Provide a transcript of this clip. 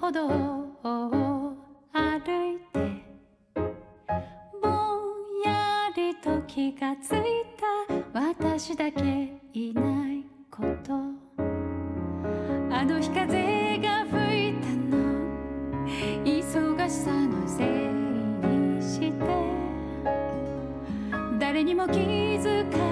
歩道を歩いてぼんやりと気がついた私だけいないこと。あの日風が吹いたの忙しさのせいにして誰にも気づか